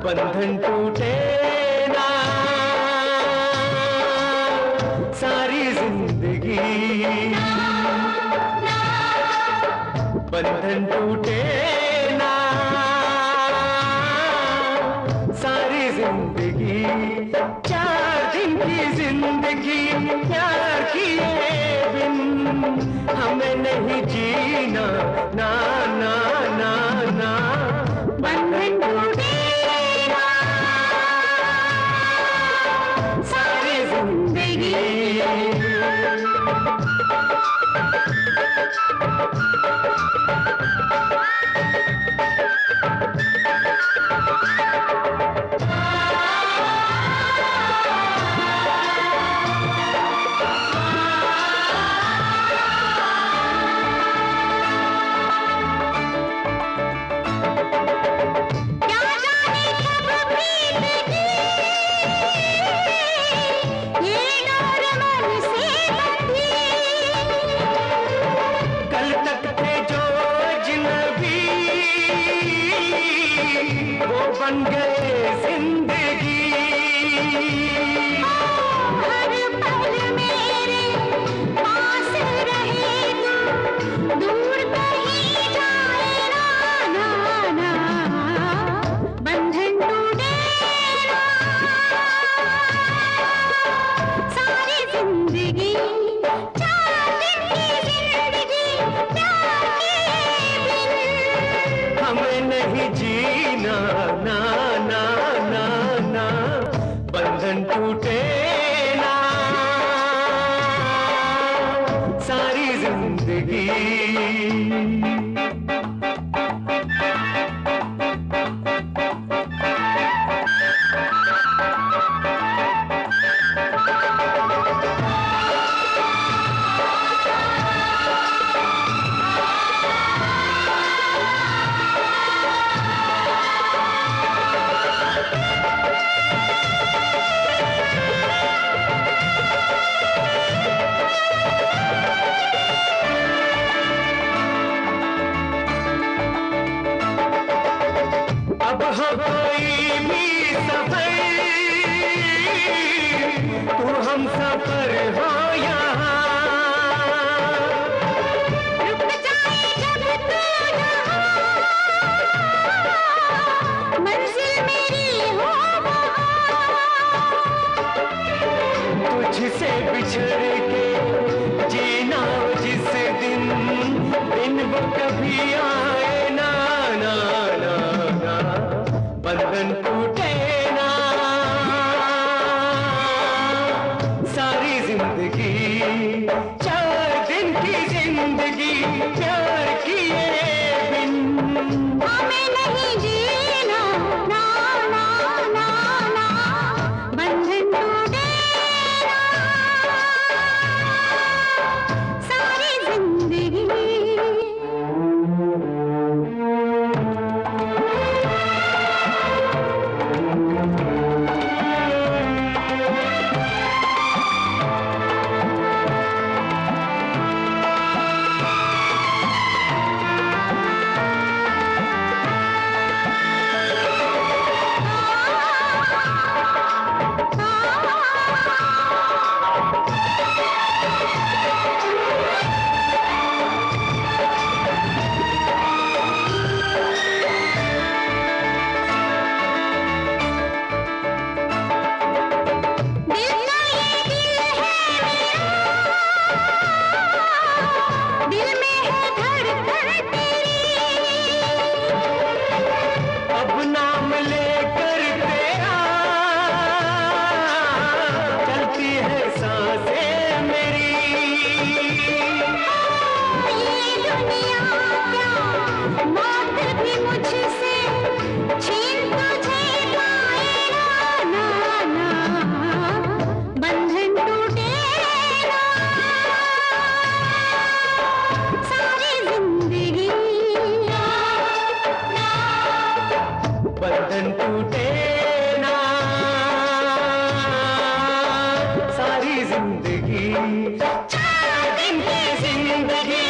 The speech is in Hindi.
बंधन टूटे ना सारी जिंदगी, बंधन टूटे ना सारी जिंदगी। 4 दिन की जिंदगी प्यार किए बिन हमें नहीं जीना, ना ना ना ना। बंधन टूटे ना सारी जिंदगी। बन गए जिंदगी, हर पल मेरे पास रहे तू, दूर कहीं जाए ना ना ना। बंधन टूटे ना सारी जिंदगी। 4 दिन की जिंदगी प्यार के बिन हमें नहीं जीना, ना ना ना ना। बंधन टूटे ना सारी जिंदगी। अब हो कोई भी सफर, तू हम सफर हो यहाँ। रुक जाए जब तू यहाँ, मंजिल मेरी हो वहाँ। तुझसे बिछड़ के जीना जिस दिन, दिन वो कभी आए ना ना ना ना। बंधन टूटे ना सारी जिंदगी। 4 दिन की जिंदगी प्यार किए बिन हमें नहीं जीना, ना ना ना ना। बंधन टूटे ना सारी जिंदगी। बंधन टूटे ना सारी जिंदगी। 4 दिन की जिंदगी